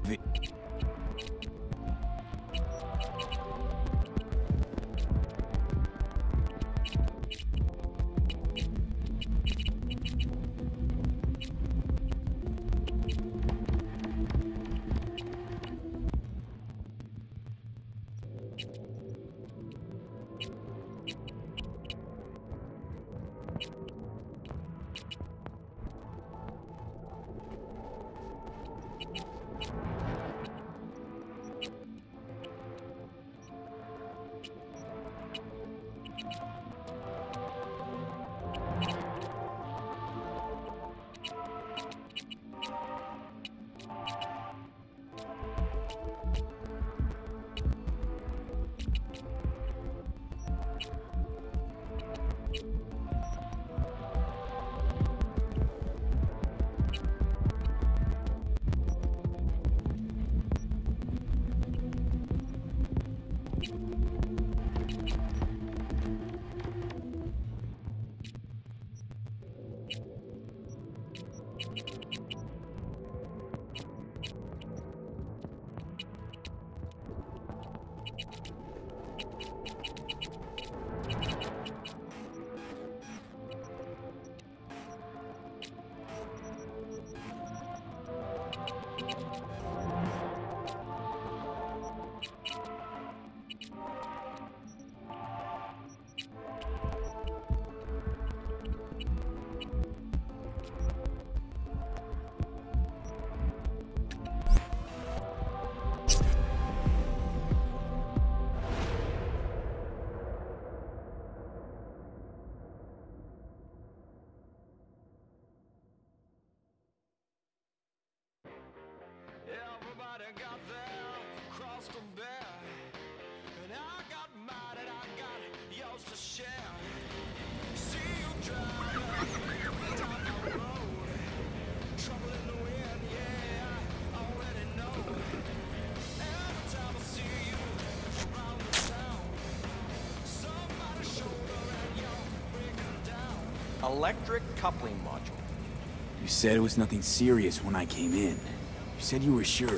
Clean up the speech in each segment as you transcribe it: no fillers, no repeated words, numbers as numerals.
Electric coupling module. You said it was nothing serious when I came in. You said you were sure.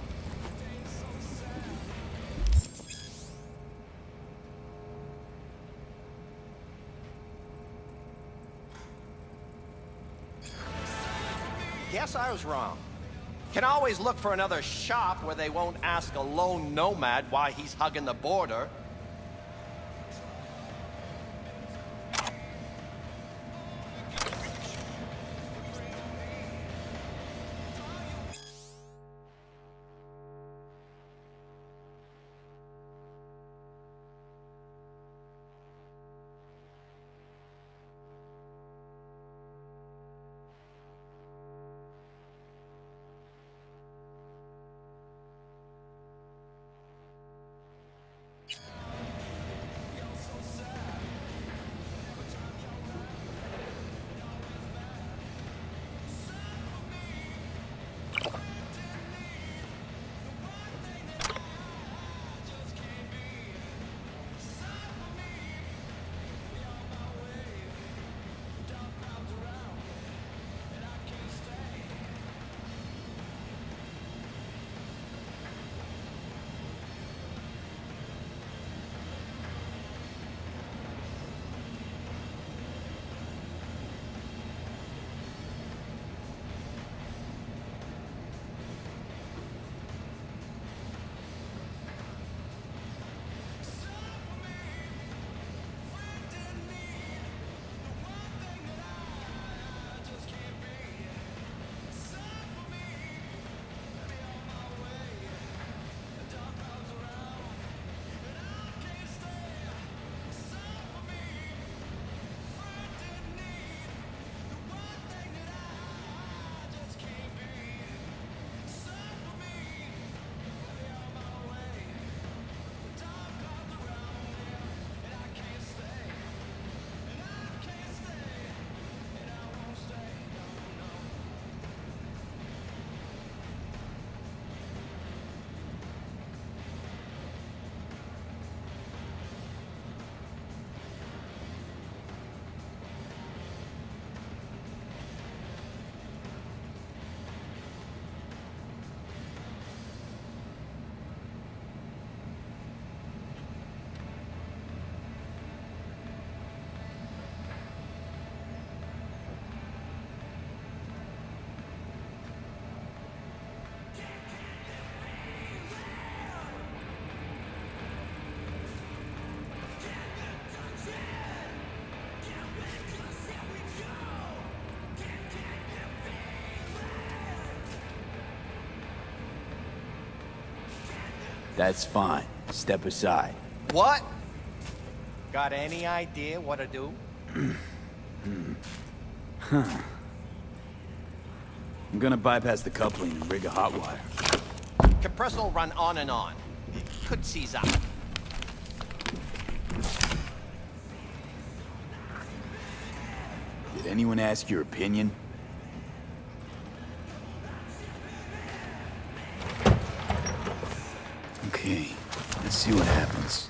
Guess I was wrong. Can always look for another shop where they won't ask a lone nomad why he's hugging the border. That's fine. Step aside. What? Got any idea what to do? I'm gonna bypass the coupling and rig a hot wire. Compressor will run on and on. Could seize up. Did anyone ask your opinion? Okay, let's see what happens.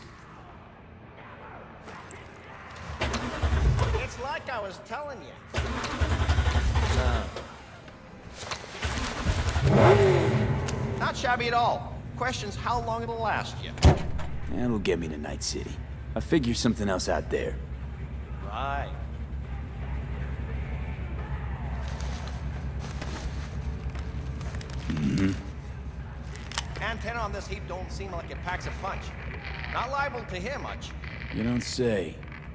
It's like I was telling you. Not shabby at all. Question's how long it'll last you. That'll get me to Night City. I'll figure something else out there. Right. Antenna on this heap don't seem like it packs a punch. Not liable to hear much. You don't say.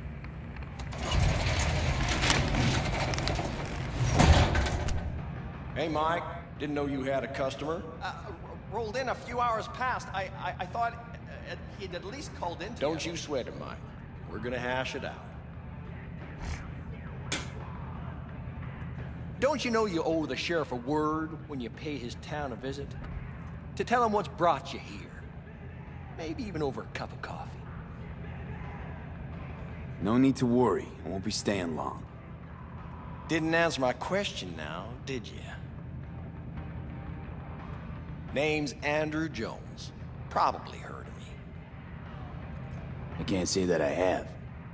Hey, Mike. Didn't know you had a customer. Rolled in a few hours past. I thought he'd at least called in to Don't you sweat it, Mike. We're gonna hash it out. Don't you know you owe the sheriff a word when you pay his town a visit? To tell him what's brought you here. Maybe even over a cup of coffee. No need to worry. I won't be staying long. Didn't answer my question now, did you? Name's Andrew Jones. Probably heard of me. I can't say that I have.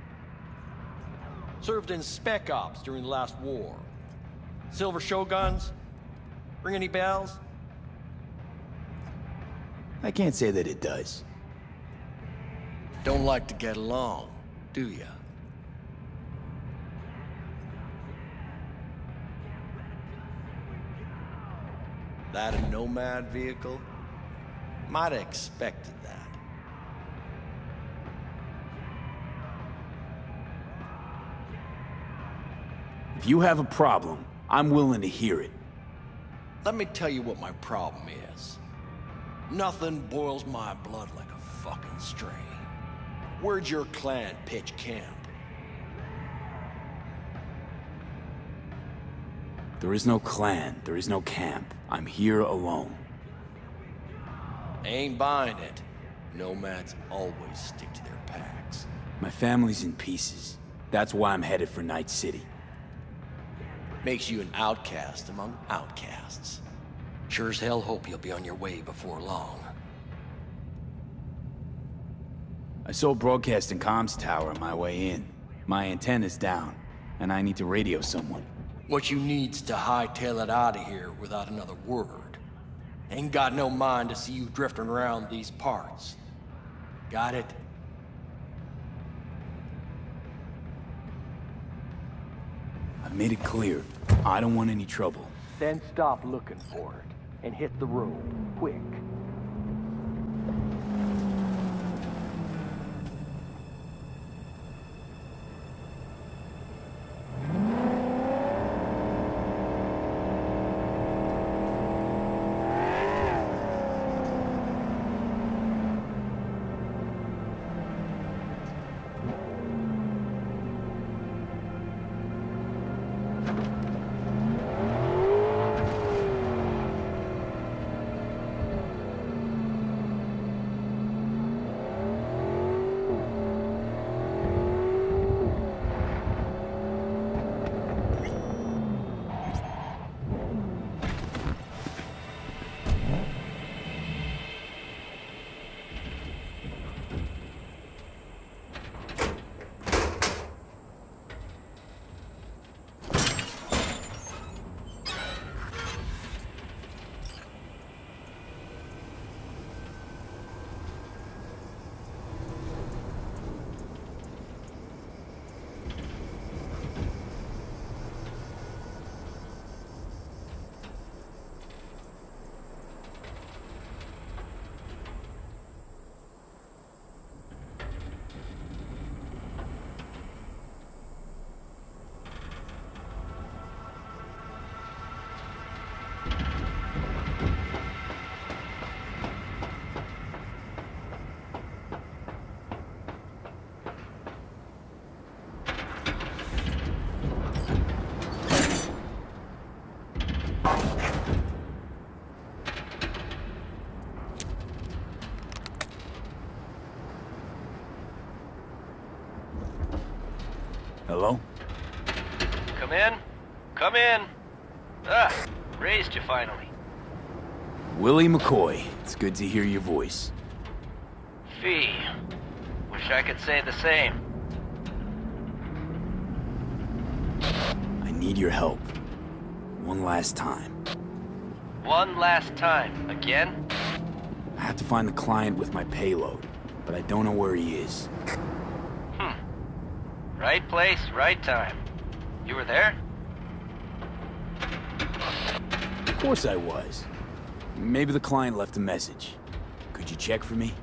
Served in Spec Ops during the last war. Silver Shoguns? Ring any bells? I can't say that it does. Don't like to get along, do ya? That a nomad vehicle? Might have expected that. If you have a problem, I'm willing to hear it. Let me tell you what my problem is. Nothing boils my blood like a fucking string. Where'd your clan pitch camp? There is no clan, there is no camp. I'm here alone. Ain't buying it. Nomads always stick to their packs. My family's in pieces. That's why I'm headed for Night City. Makes you an outcast among outcasts. Sure as hell hope you'll be on your way before long. I saw a broadcasting comms tower on my way in. My antenna's down, and I need to radio someone. What you need's to hightail it out of here without another word. Ain't got no mind to see you drifting around these parts. Got it? I've made it clear. I don't want any trouble. Then stop looking for it and hit the road, quick. Hello? Come in. Come in. Ah, raised you finally. Willie McCoy. It's good to hear your voice. Fee. Wish I could say the same. I need your help. One last time. One last time. Again? I have to find the client with my payload, but I don't know where he is. Right place, right time. You were there? Of course I was. Maybe the client left a message. Could you check for me?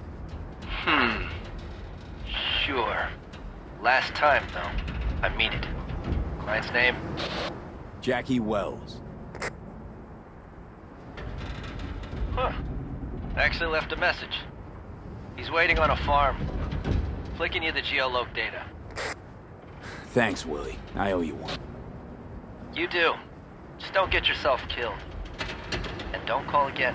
Sure. Last time, though. I mean it. Client's name? Jackie Wells. Huh. Actually left a message. He's waiting on a farm. Flicking you the geoloc data. Thanks, Willie. I owe you one. You do. Just don't get yourself killed. And don't call again.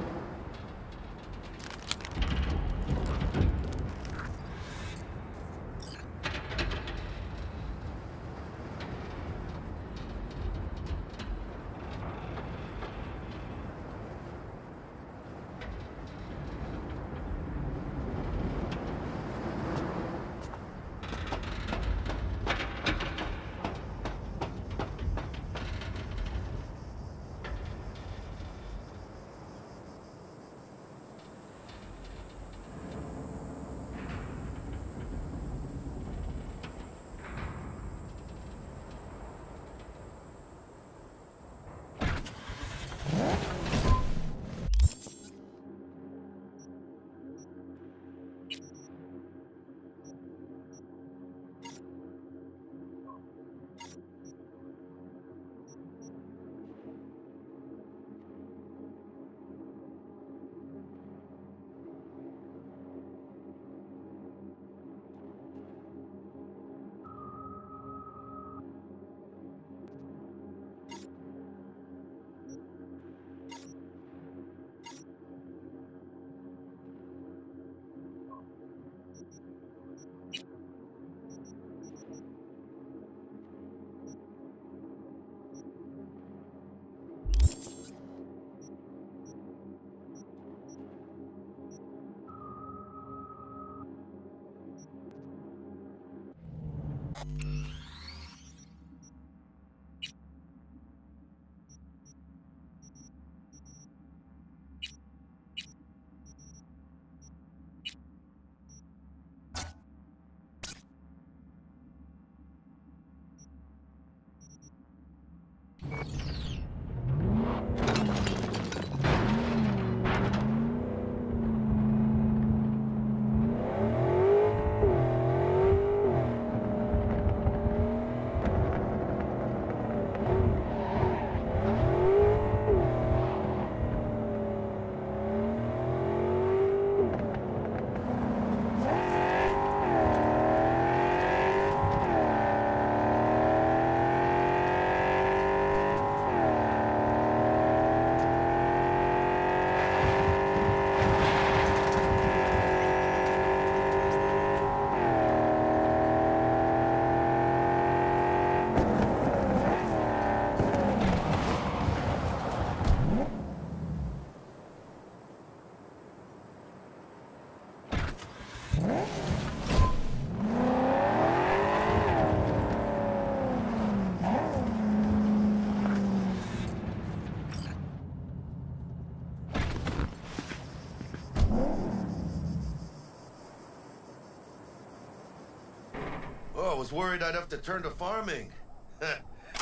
Oh, I was worried I'd have to turn to farming. Yeah,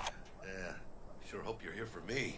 sure hope you're here for me.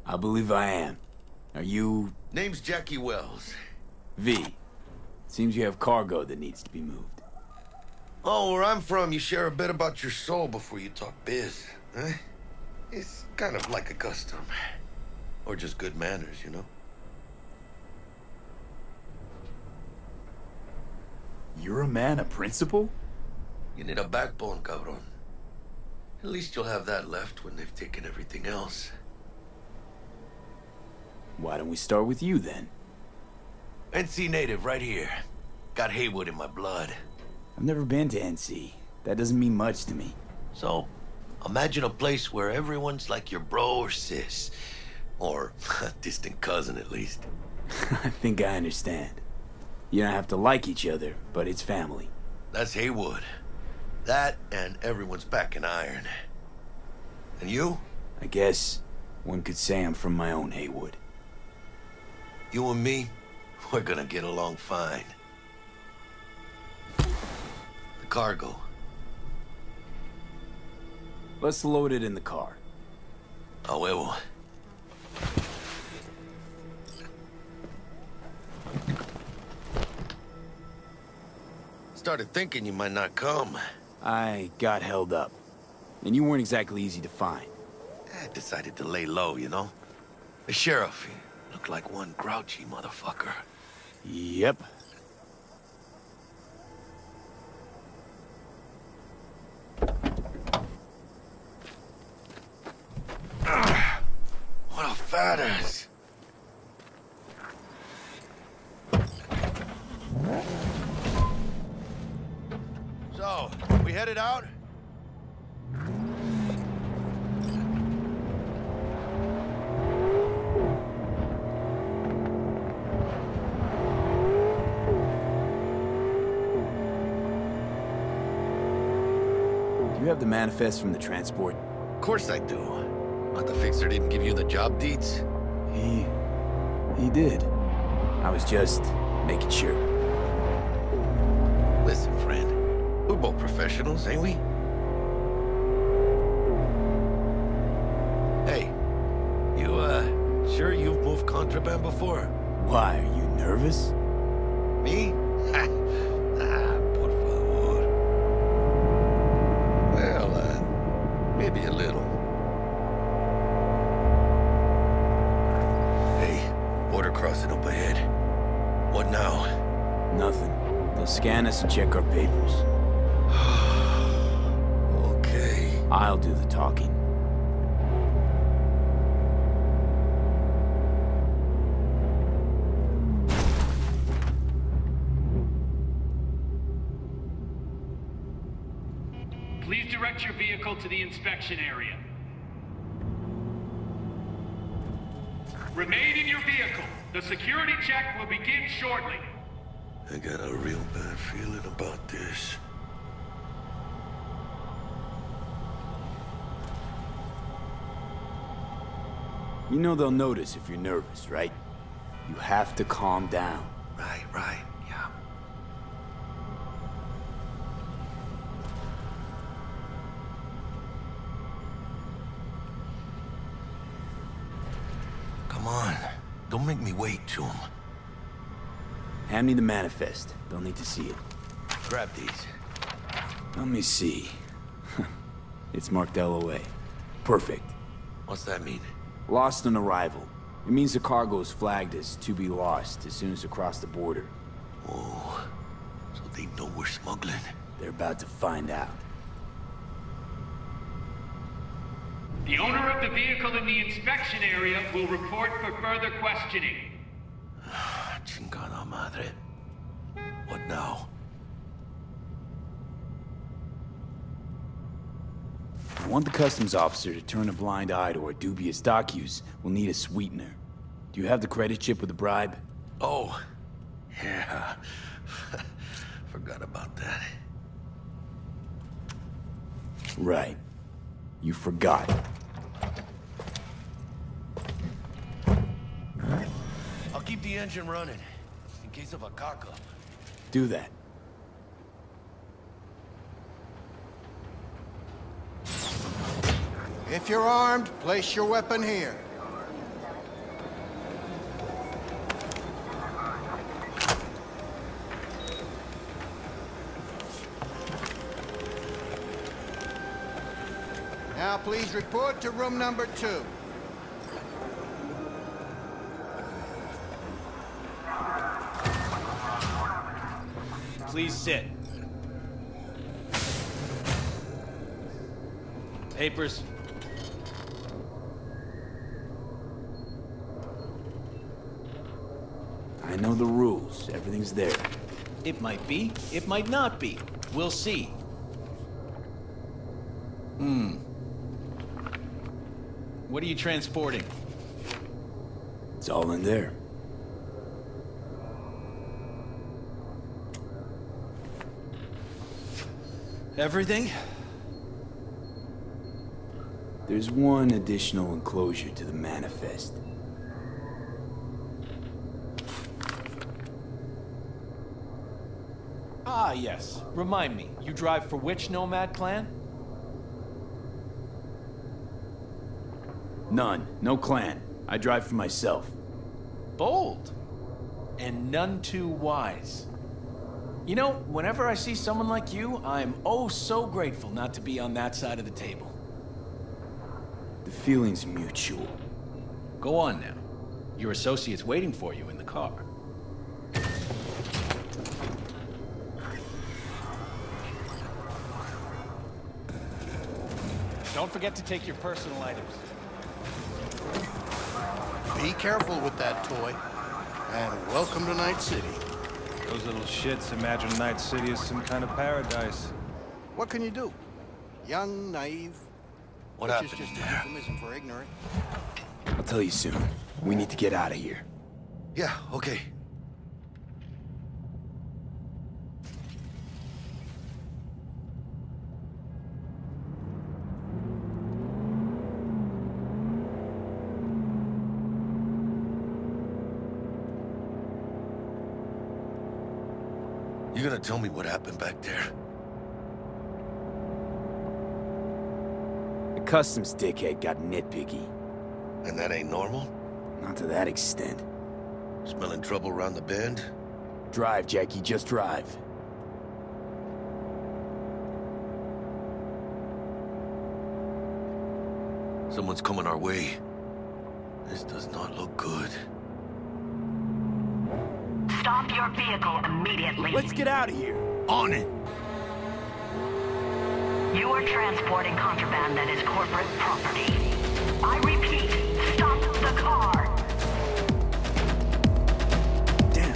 I believe I am. Are you... Name's Jackie Wells. V? Seems you have cargo that needs to be moved. Oh, where I'm from, you share a bit about your soul before you talk biz, huh? It's kind of like a custom. Or just good manners, you know? You're a man of principle? You need a backbone, cabron. At least you'll have that left when they've taken everything else. Why don't we start with you, then? NC native, right here. Got Haywood in my blood. I've never been to NC. That doesn't mean much to me. So, imagine a place where everyone's like your bro or sis. Or a distant cousin, at least. I think I understand. You don't have to like each other, but it's family. That's Haywood. That and everyone's back in iron. And you? I guess one could say I'm from my own Haywood. You and me, we're gonna get along fine. The cargo. Let's load it in the car. A huevo. Started thinking you might not come. I got held up. And you weren't exactly easy to find. I decided to lay low, you know? The sheriff, he looked like one grouchy motherfucker. Yep. What a fat ass. So, we headed out? Do you have the manifest from the transport? Of course I do. But the fixer didn't give you the job deeds? He did. I was just making sure. Listen, friend. We're both professionals, ain't we? Hey, you, sure you've moved contraband before? Why, are you nervous? Me? Por favor. Well, maybe a little. Hey, border crossing up ahead. What now? Nothing. They'll scan us and check our papers. Okay. I'll do the talking. Please direct your vehicle to the inspection area. Remain in your vehicle. The security check will begin shortly. I got a real bad feeling about this. You know they'll notice if you're nervous, right? You have to calm down. Right, yeah. Come on, don't make me wait, Chum. Hand me the manifest. They'll need to see it. Grab these. Let me see. It's marked LOA. Perfect. What's that mean? Lost on arrival. It means the cargo is flagged as to be lost as soon as they cross the border. Oh, so they know we're smuggling. They're about to find out. The owner of the vehicle in the inspection area will report for further questioning. Chingada madre. What now? I want the customs officer to turn a blind eye to our dubious dock use. We'll need a sweetener. Do you have the credit chip with the bribe? Oh, yeah. Forgot about that. Right. You forgot. I'll keep the engine running, in case of a cock-up. Do that. If you're armed, place your weapon here. please report to room number 2. Please sit. Papers. I know the rules. Everything's there. It might be, it might not be. We'll see. What are you transporting? It's all in there. Everything? There's one additional enclosure to the manifest. Ah, yes. Remind me, you drive for which nomad clan? None. No clan. I drive for myself. Bold. And none too wise. You know, whenever I see someone like you, I'm oh so grateful not to be on that side of the table. The feeling's mutual. Go on now. Your associate's waiting for you in the car. Don't forget to take your personal items. Be careful with that toy. And welcome to Night City. Those little shits imagine Night City as some kind of paradise. What can you do? Young, naive. What which happened is just there? a euphemism for ignorant. I'll tell you soon. We need to get out of here. Yeah, okay. You gonna tell me what happened back there? The customs dickhead got nitpicky. And that ain't normal? Not to that extent. Smelling trouble around the bend? Drive, Jackie, just drive. Someone's coming our way. This does not look good. Stop your vehicle immediately. Let's get out of here. On it! You are transporting contraband that is corporate property. I repeat, stop the car. Damn.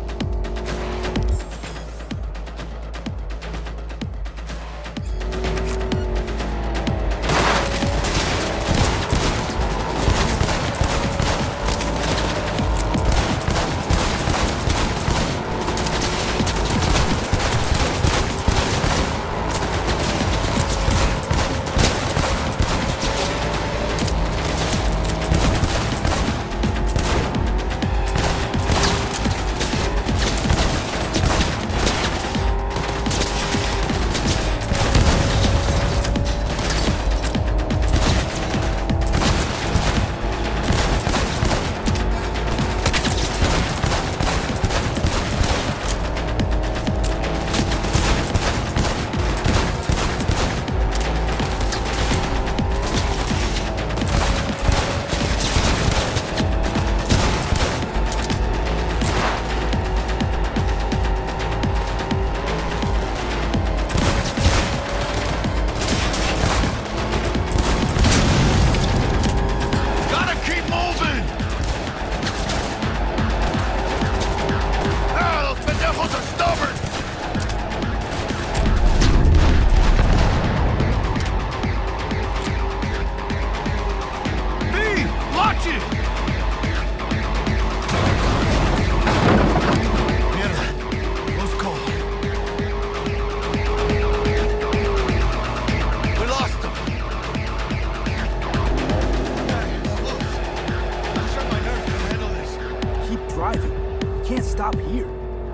stop here.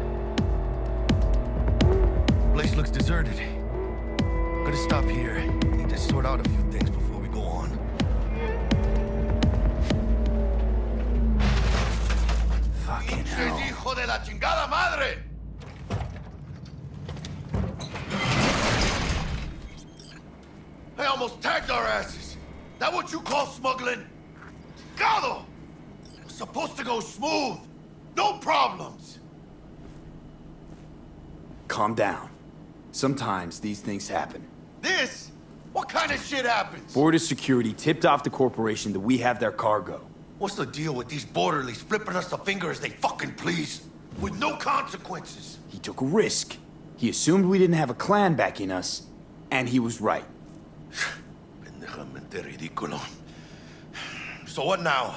Place looks deserted. Gonna stop here. Need to sort out a few things before we go on. Fucking hell. ¡Hijo de la chingada madre! They almost tagged our asses. That what you call smuggling? Gado! It's supposed to go smooth. No problems. Calm down. Sometimes these things happen. This? What kind of shit happens? Border security tipped off the corporation that we have their cargo. What's the deal with these borderlies flipping us the finger as they fucking please? With no consequences. He took a risk. He assumed we didn't have a clan backing us, and he was right. Pendejamente ridículo. So what now?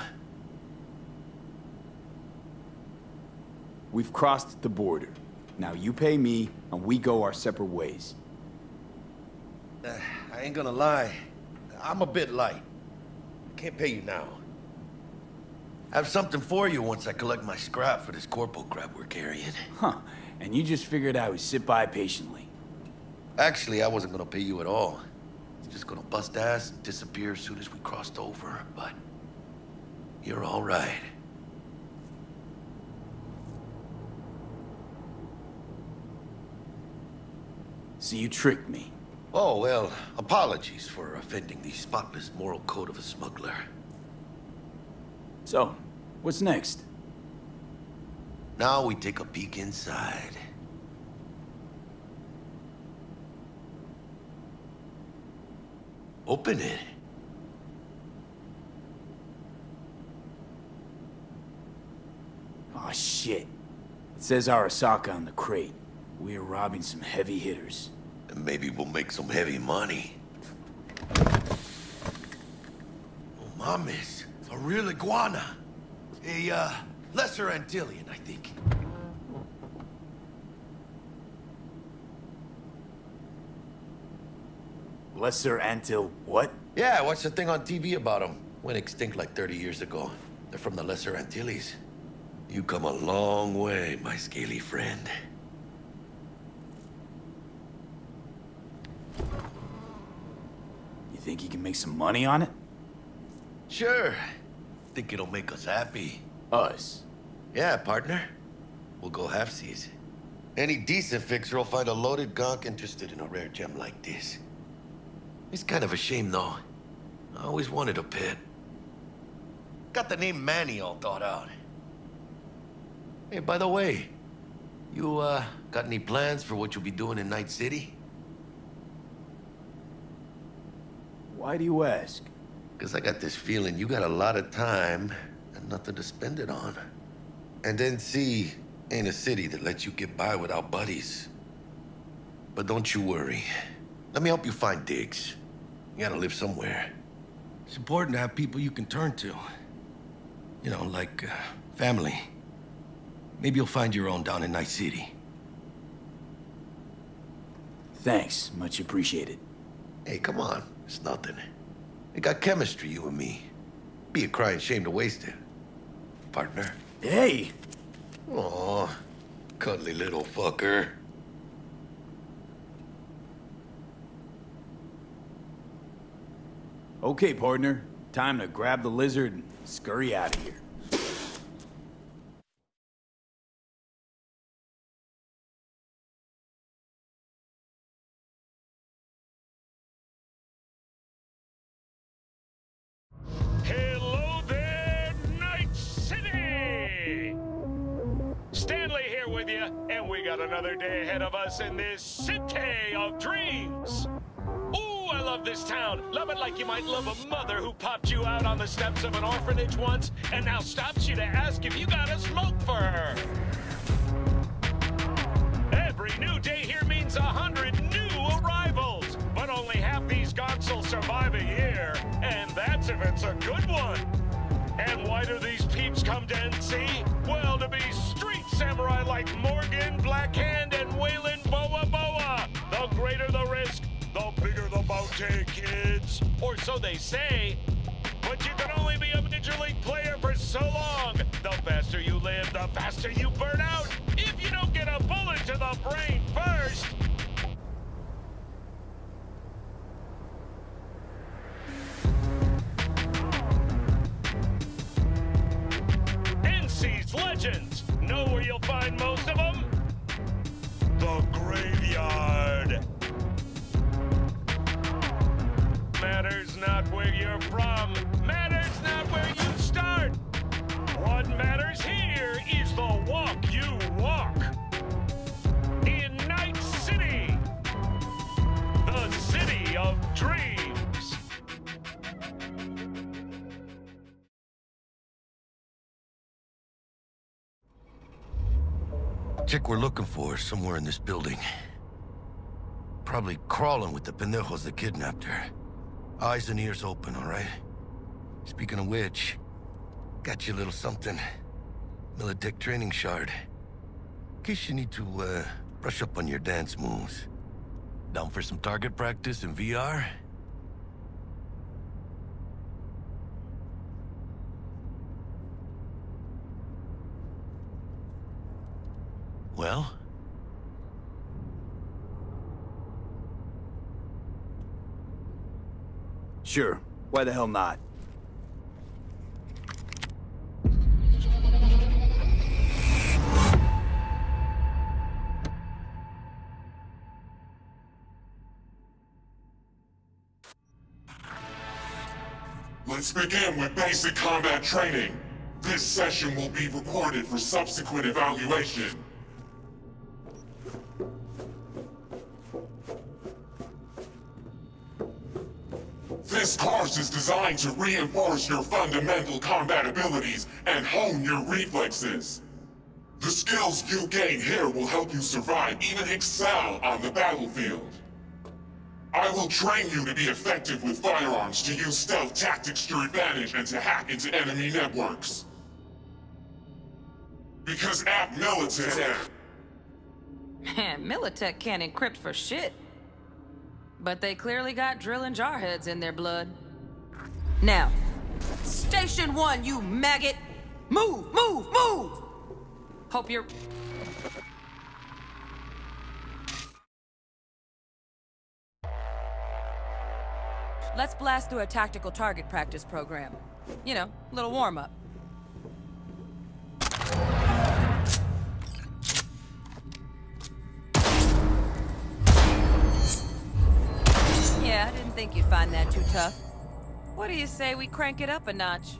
We've crossed the border. Now you pay me, and we go our separate ways. I ain't gonna lie. I'm a bit light. Can't pay you now. I have something for you once I collect my scrap for this corpo crap we're carrying. Huh. And you just figured I would sit by patiently. Actually, I wasn't gonna pay you at all. I was just gonna bust ass and disappear as soon as we crossed over, but you're all right. So you tricked me. Oh, well, apologies for offending the spotless moral code of a smuggler. So, what's next? Now we take a peek inside. Open it. Aw, shit. It says Arasaka on the crate. We're robbing some heavy hitters. And maybe we'll make some heavy money. Oh, mames. A real iguana. A, lesser Antillean, I think. Lesser Antil what? Yeah, I watched a thing on TV about them. Went extinct like 30 years ago. They're from the Lesser Antilles. You come a long way, my scaly friend. You think you can make some money on it? Sure. Think it'll make us happy. Us? Yeah, partner. We'll go halfsies. Any decent fixer will find a loaded gonk interested in a rare gem like this. It's kind of a shame, though. I always wanted a pet. Got the name Manny all thought out. Hey, by the way, you, got any plans for what you'll be doing in Night City? Why do you ask? Because I got this feeling you got a lot of time and nothing to spend it on. And NC ain't a city that lets you get by without buddies. But don't you worry. Let me help you find digs. You gotta live somewhere. It's important to have people you can turn to. You know, like, family. Maybe you'll find your own down in Night City. Thanks, much appreciated. Hey, come on. It's nothing. We got chemistry, you and me. Be a crying shame to waste it. Partner. Hey! Aw, cuddly little fucker. Okay, partner. Time to grab the lizard and scurry out of here. Hello there, Night City! Stanley here with you, and we got another day ahead of us in this city of dreams. Ooh, I love this town. Love it like you might love a mother who popped you out on the steps of an orphanage once and now stops you to ask if you got a smoke for her. Every new day here means 100 new arrivals, but only half these gonks will survive a year, and that's if it's a good one. And why do these peeps come to NC? Well, to be street samurai like Morgan, Blackhand, and Waylon Boa Boa. The greater the risk, the bigger the bounty, kids. Or so they say. But you can only be a Major League player for so long. The faster you live, the faster you burn out. If you don't get a bullet to the brain first. NC's legends. Know where you'll find most of them? The graveyard. Matters not not where you're from. Matters not where you start. What matters here is the walk you walk. In Night City, the city of dreams. Chick we're looking for is somewhere in this building. Probably crawling with the pendejos that kidnapped her. Eyes and ears open, all right? Speaking of which, got you a little something. Militech training shard. In case you need to, brush up on your dance moves. Down for some target practice in VR? Well? Sure. Why the hell not? Let's begin with basic combat training. This session will be recorded for subsequent evaluation. This course is designed to reinforce your fundamental combat abilities and hone your reflexes. The skills you gain here will help you survive, even excel on the battlefield. I will train you to be effective with firearms, to use stealth tactics to your advantage, and to hack into enemy networks. Because at Militech... Man, Militech can't encrypt for shit. But they clearly got drill and jarheads in their blood. Now, Station 1, you maggot! Move, move, move! Hope you're... Let's blast through a tactical target practice program. You know, little warm-up. Yeah, I didn't think you'd find that too tough. What do you say we crank it up a notch?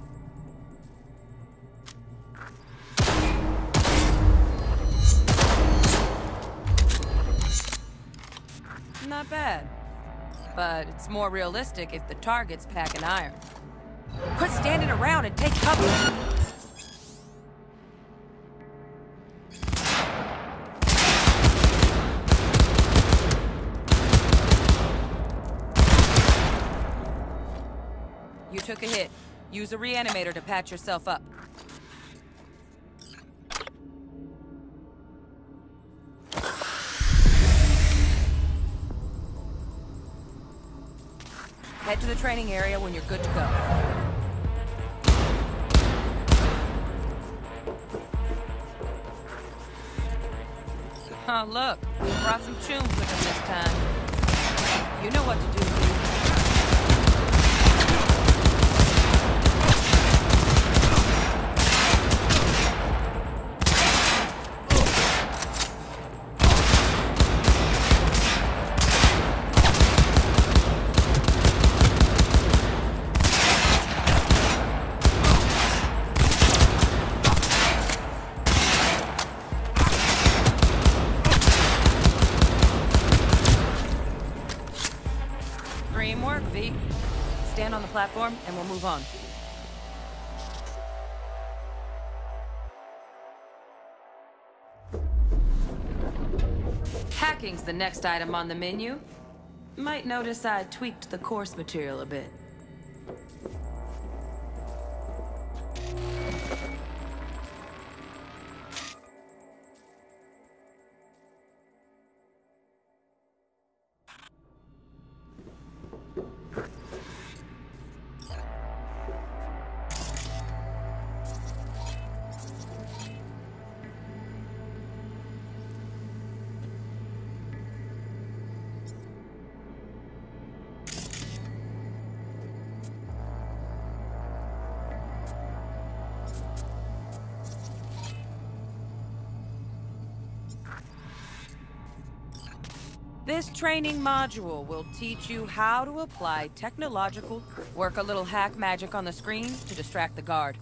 Not bad. But it's more realistic if the target's packing iron. Quit standing around and take cover! You took a hit. Use a reanimator to patch yourself up. Head to the training area when you're good to go. Oh, look. We brought some tunes with us this time. You know what to do, dude. Stand on the platform, and we'll move on. Hacking's the next item on the menu. Might notice I tweaked the course material a bit. This training module will teach you how to apply technological Work a little hack magic on the screen to distract the guard.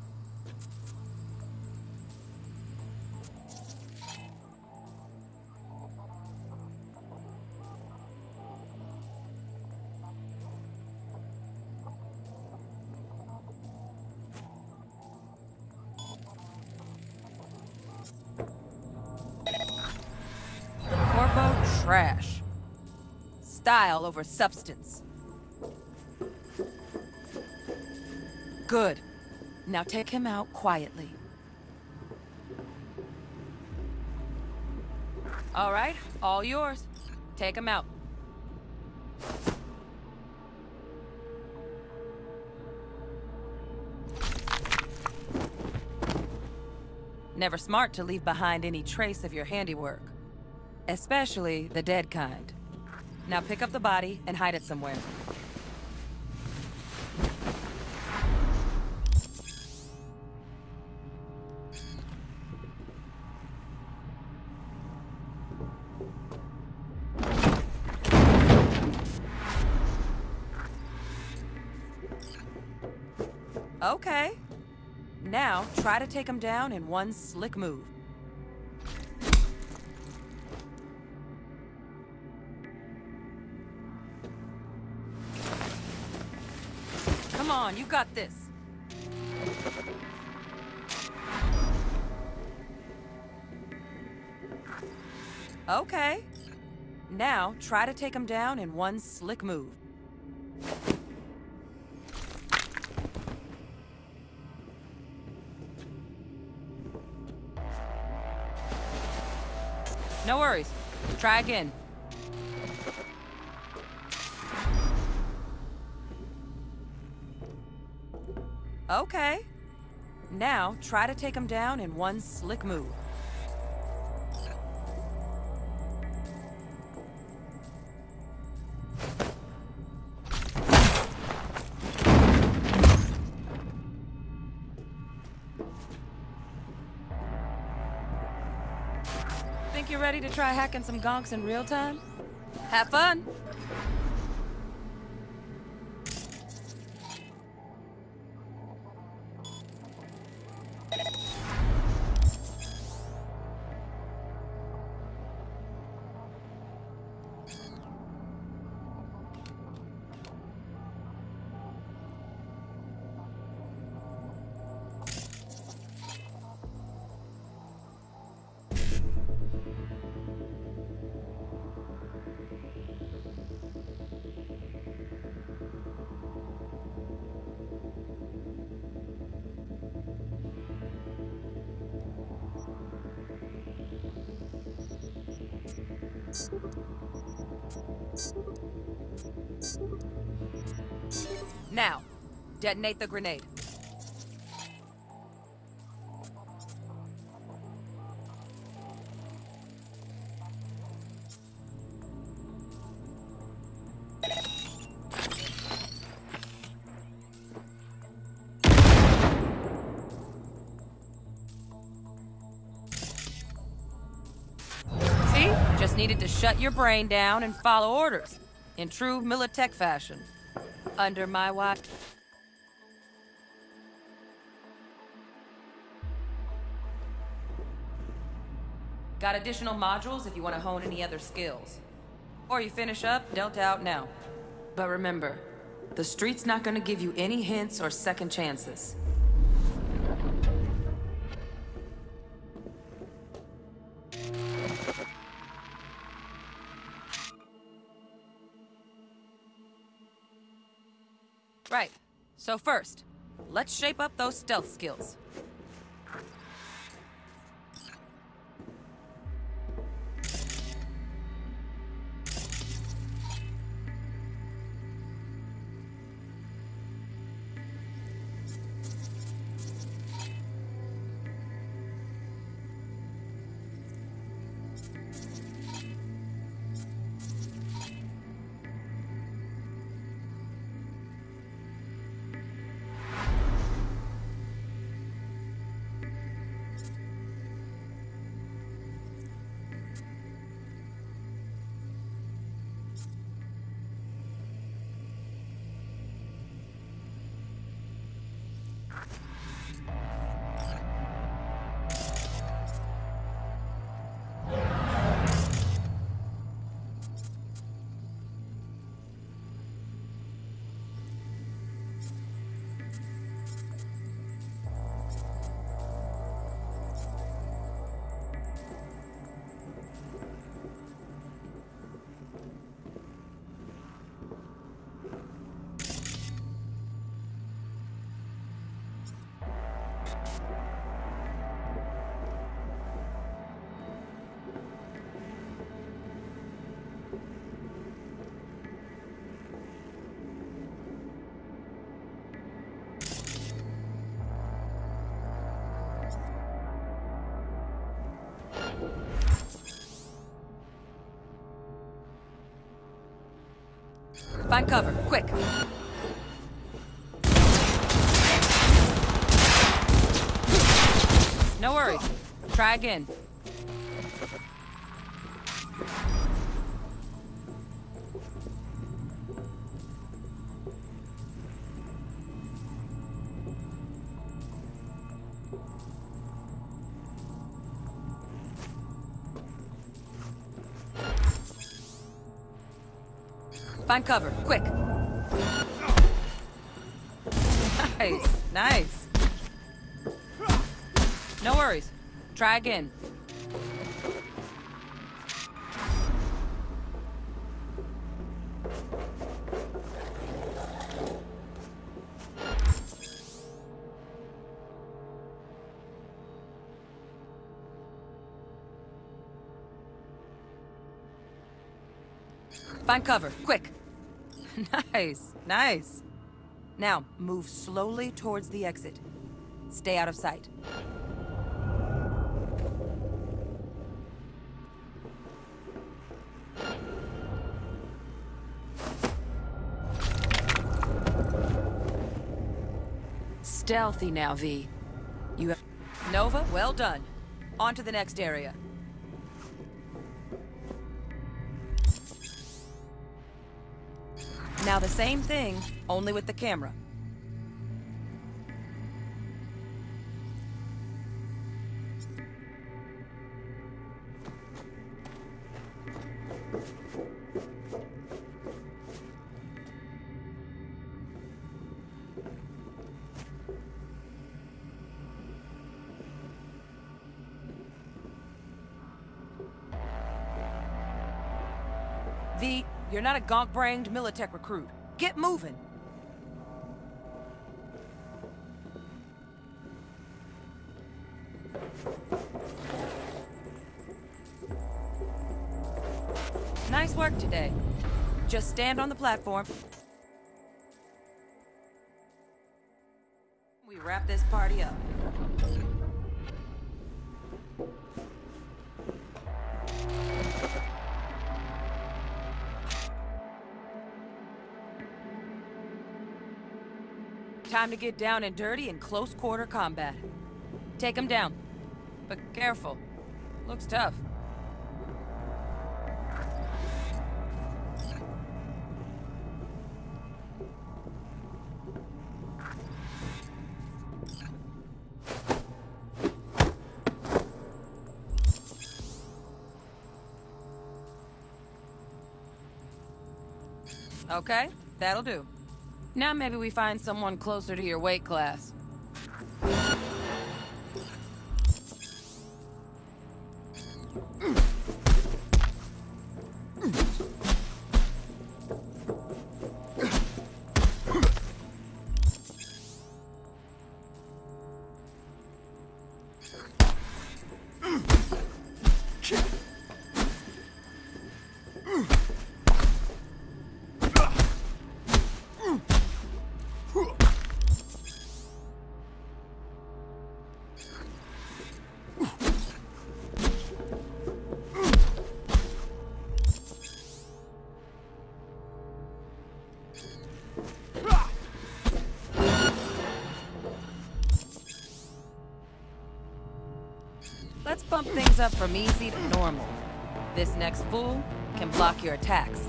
Corpo trash. Style over substance. Good. Now take him out quietly. All right, all yours. Take him out. Never smart to leave behind any trace of your handiwork. Especially the dead kind. Now pick up the body and hide it somewhere. Okay. Now, try to take him down in one slick move. Come on, you got this. Okay. Now, try to take him down in one slick move. No worries. Try again. Okay. Now, try to take him down in one slick move. Think you're ready to try hacking some gonks in real time? Have fun! Now, detonate the grenade. See? Just needed to shut your brain down and follow orders. In true Militech fashion. Under my watch. Got additional modules if you want to hone any other skills. Or you finish up, dealt out now. But remember, the street's not gonna give you any hints or second chances. Right. So first, let's shape up those stealth skills. Find cover, quick. No worries. Try again. Find cover, quick. Nice, nice. No worries. Try again. Find cover, quick. Nice, nice. Now, move slowly towards the exit. Stay out of sight. Stealthy now, V. You have... Nova, well done. On to the next area. Now the same thing, only with the camera. V, you're not a gonk-brained Militech recruit. Get moving. Nice work today. Just stand on the platform. We wrap this party up. Time to get down and dirty in close quarter combat. Take him down. But careful. Looks tough. Okay, that'll do. Now maybe we find someone closer to your weight class. Let's bump things up from easy to normal. This next fool can block your attacks.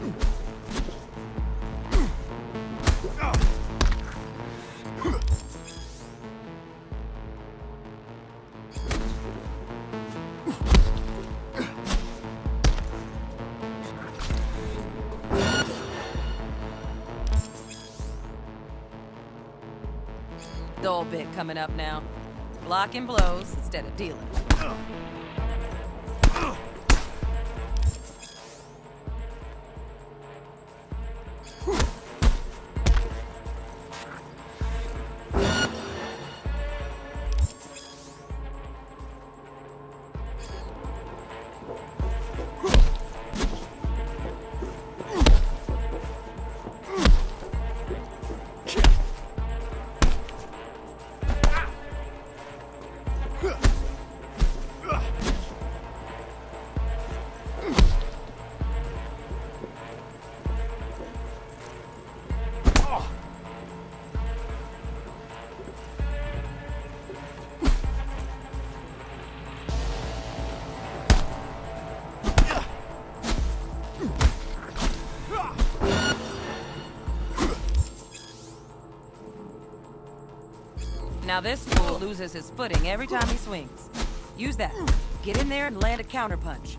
Dull bit coming up now. Blocking blows instead of dealing. Now this fool loses his footing every time he swings. Use that. Get in there and land a counterpunch.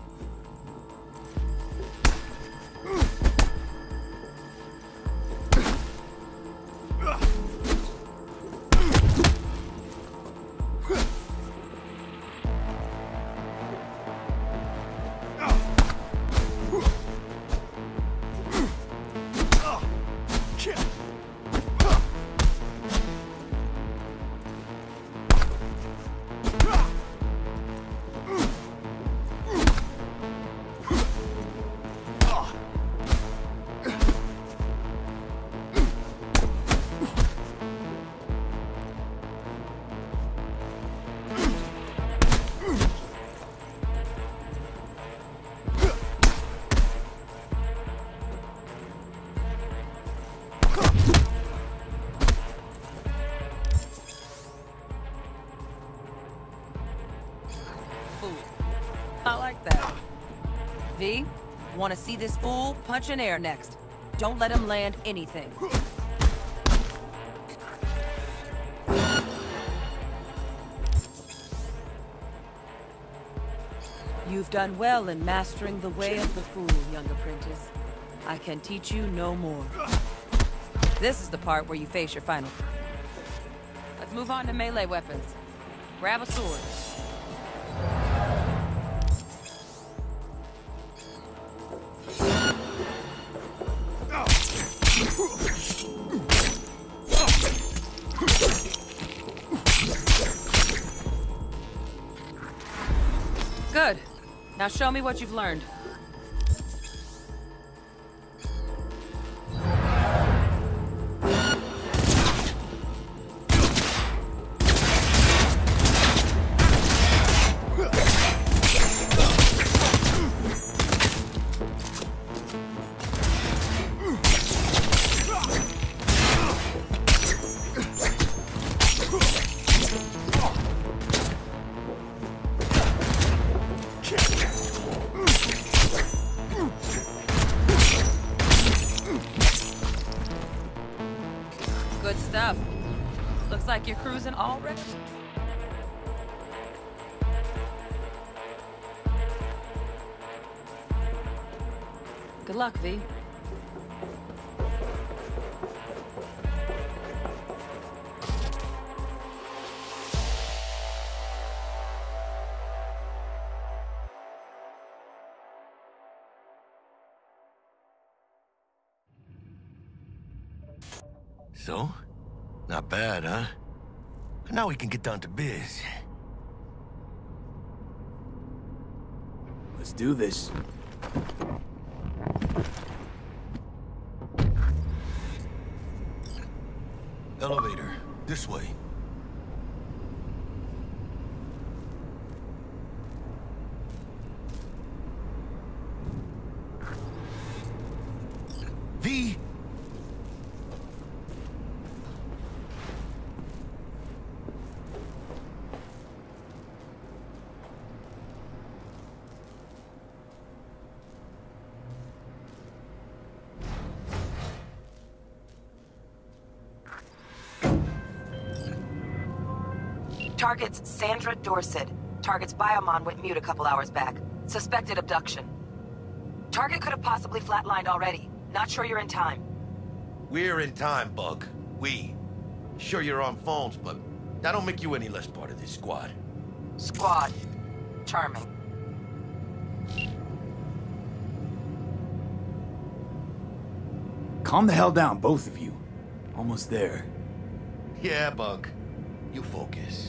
I like that. V, want to see this fool punch in air next. Don't let him land anything. You've done well in mastering the way of the fool, young apprentice. I can teach you no more. This is the part where you face your final. Let's move on to melee weapons. Grab a sword. Good. Now show me what you've learned. Good stuff. Looks like you're cruising already. Good luck, V. So? Not bad, huh? Now we can get down to biz. Let's do this. Elevator, this way. V! Target's Sandra Dorset. Target's biomon went mute a couple hours back. Suspected abduction. Target could have possibly flatlined already. Not sure you're in time. We're in time, Bug. We. Sure you're on phones, but that don't make you any less part of this squad. Squad. Charming. Calm the hell down, both of you. Almost there. Yeah, Bug. You focus.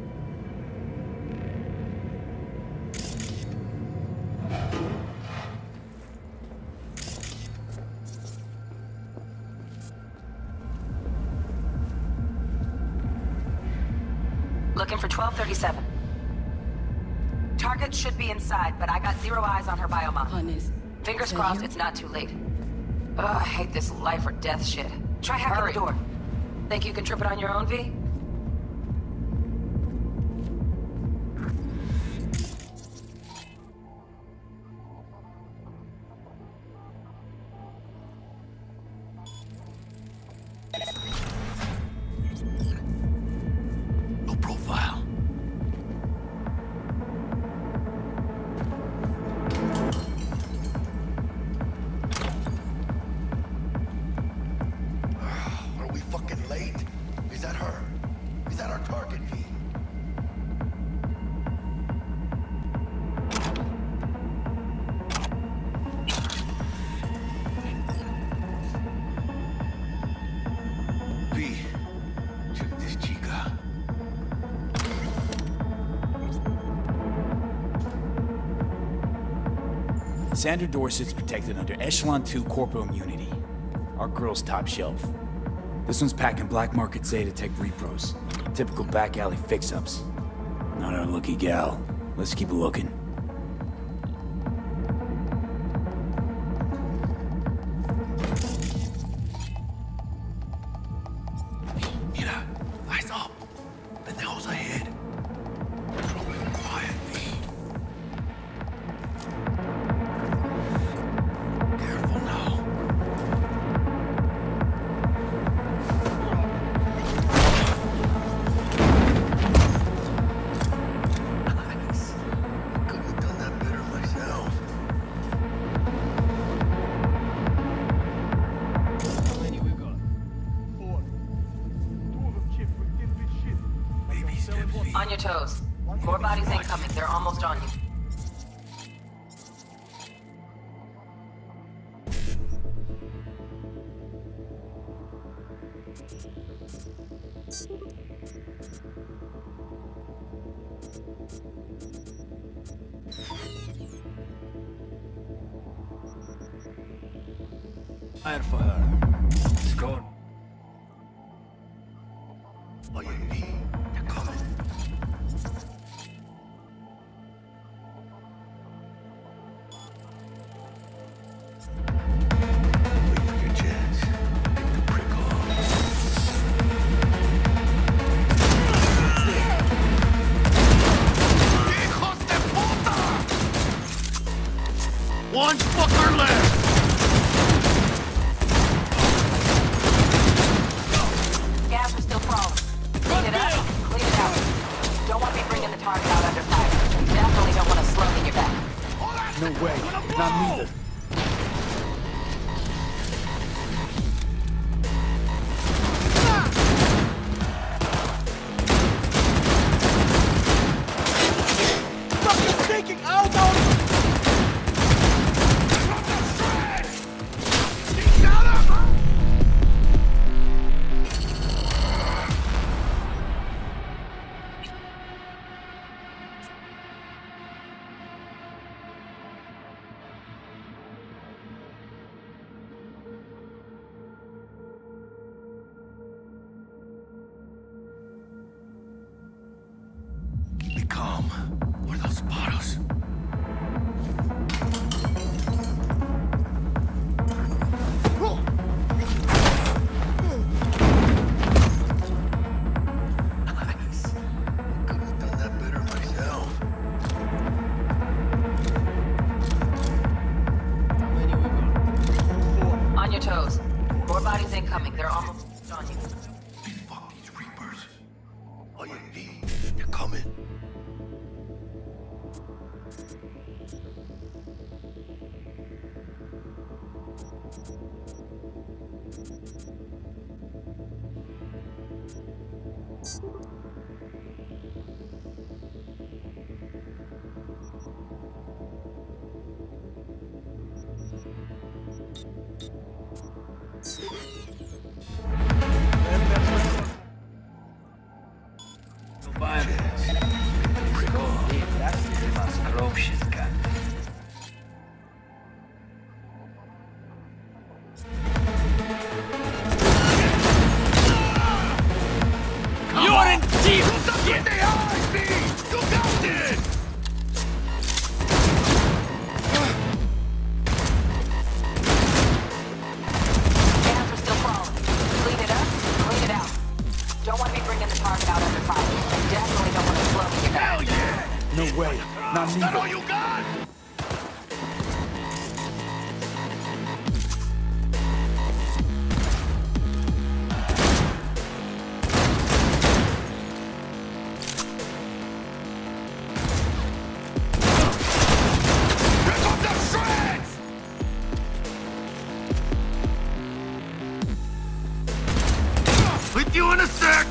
Looking for 1237. Target should be inside, but I got zero eyes on her biomon. Fingers crossed it's not too late. Ugh, I hate this life or death shit. Try hacking the door. Think you can trip it on your own, V? Sandra Dorset's protected under Echelon 2 corpo immunity. Our girl's top shelf. This one's packing black market Zetatech repros. Typical back alley fix-ups. Not our lucky gal. Let's keep looking. Mira, eyes up. Pendejos ahead. Moving quietly. Careful now. Nice. Couldn't have done that better myself. How many we got? 4. 2 of them chipped with thin bitch shit. Baby steps. On your toes. More bodies incoming. They're almost on you. Fire for her. It's gone. Oye, V, they're coming. Wait for your chance. Take the prick off. Hijos de puta! One fucker left! Gas are still crawling. Clean it up. Clean it out. Don't want to be bringing the target out under fire. Definitely don't want to slow in your back. No way. Not neither. Fucking taking out our... Keep it calm. Or they'll spot us. Nice. Couldn't have done that better myself. How many we got? 4. On your toes. More bodies incoming. They're almost on you. Fuck these Reapers. Oye, V, they're coming. Gas are still crawling. Clean it up. Clean it out. Don't want to be bringing the target out under fire. Definitely don't want to slow in your back. Hell yeah! No way. Not That neither. all you got? Rip up the shreds! With you in a sec!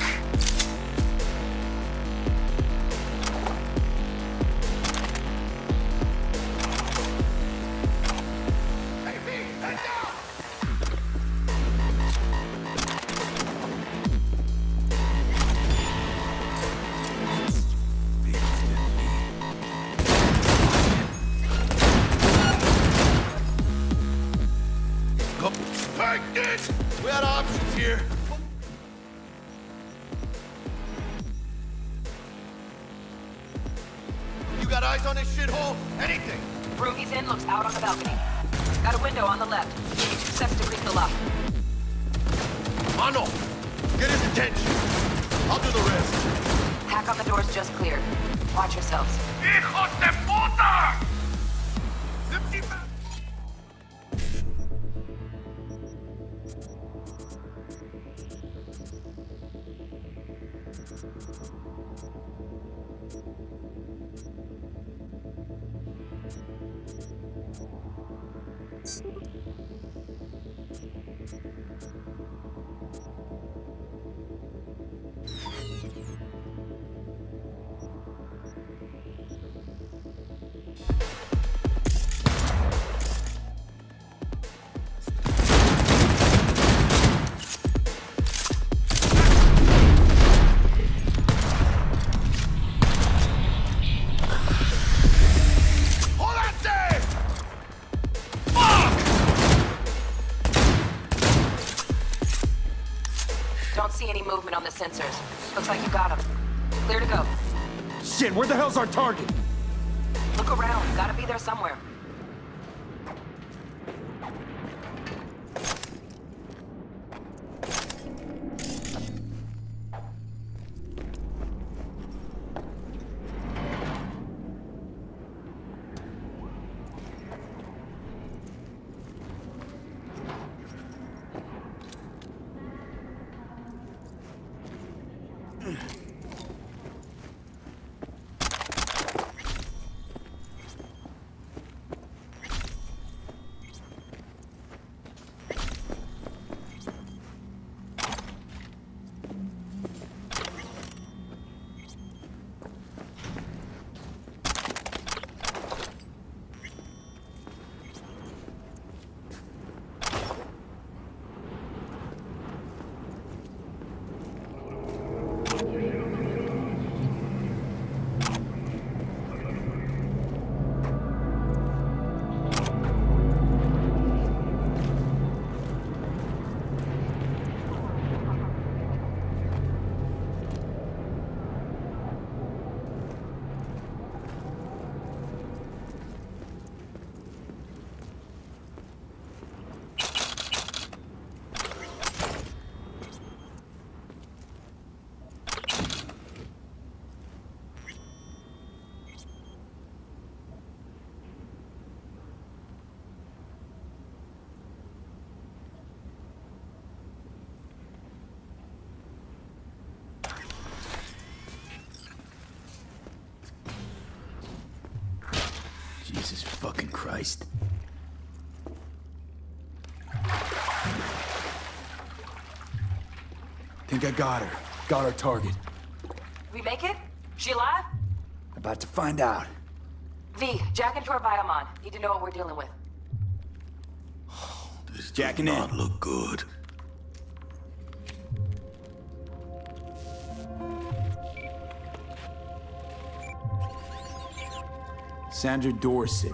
Eyes on this shithole? Anything? Room he's in looks out on the balcony. Got a window on the left. Maybe 2 steps to grease the lock. Mano! Get his attention. I'll do the rest. Hack on the door's just cleared. Watch yourselves. Hijos de puta! Don't see any movement on the sensors. Looks like you got them. Clear to go. Shit, where the hell's our target? Look around. Gotta be there somewhere. Jesus fucking Christ. Think I got her. Got our target. We make it? She alive? About to find out. V, jack into our biomon. Need to know what we're dealing with. This Jacking does in. not look good. Sandra Dorset,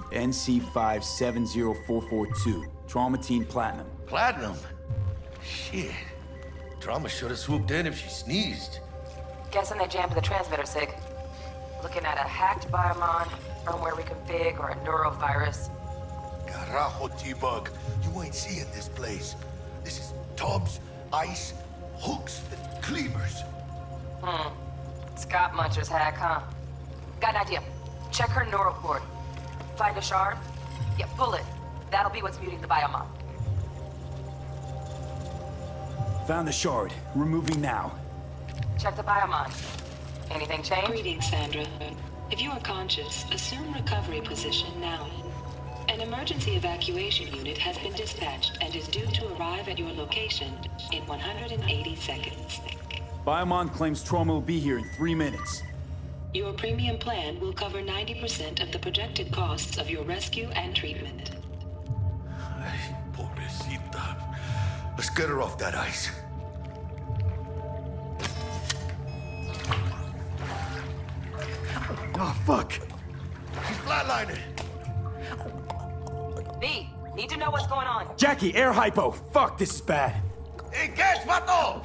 NC570442. Traumatine Platinum. Platinum? Shit. Trauma should have swooped in if she sneezed. Guessing they jammed the transmitter, Sig. Looking at a hacked biomon, firmware reconfig, or a neurovirus. Carajo, T-Bug. You ain't seeing this place. This is tubs, ice, hooks, and cleavers. Scott Muncher's hack, huh? Got an idea. Check her neural cord. Find a shard? Yeah, pull it. That'll be what's muting the biomon. Found the shard. Removing now. Check the biomon. Anything change? Greetings, Sandra. If you are conscious, assume recovery position now. An emergency evacuation unit has been dispatched and is due to arrive at your location in 180 seconds. Biomon claims trauma will be here in 3 minutes. Your premium plan will cover 90% of the projected costs of your rescue and treatment. Ay, pobrecita. Let's get her off that ice. Oh, fuck. She's flatlining. V, need to know what's going on. Jackie, air hypo. Fuck, this is bad. Engage, vato!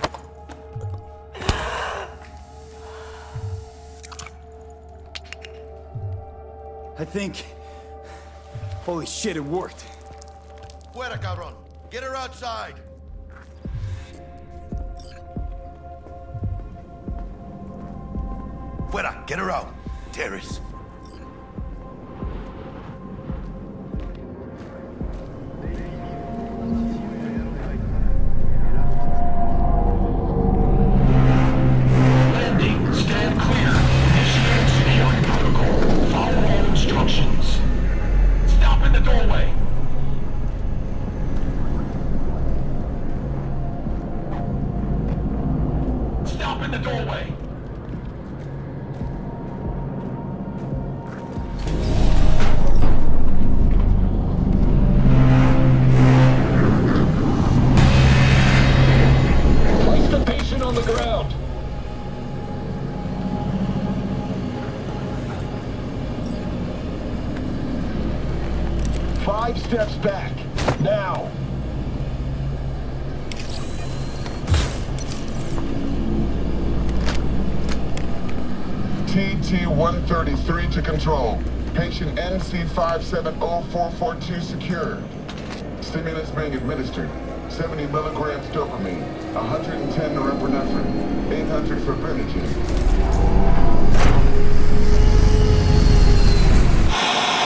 I think... Holy shit, it worked. Fuera, cabrón. Get her outside. Fuera, get her out. Terrace. Landing, stand clear. Initiate security protocol. Follow all instructions. Stop in the doorway. Stop in the doorway. Place the patient on the ground. Five steps back. Now. TT-133 to control. Patient NC570442 secured. Stimulus being administered. 70 milligrams dopamine, 110 norepinephrine, 800 for Benogen.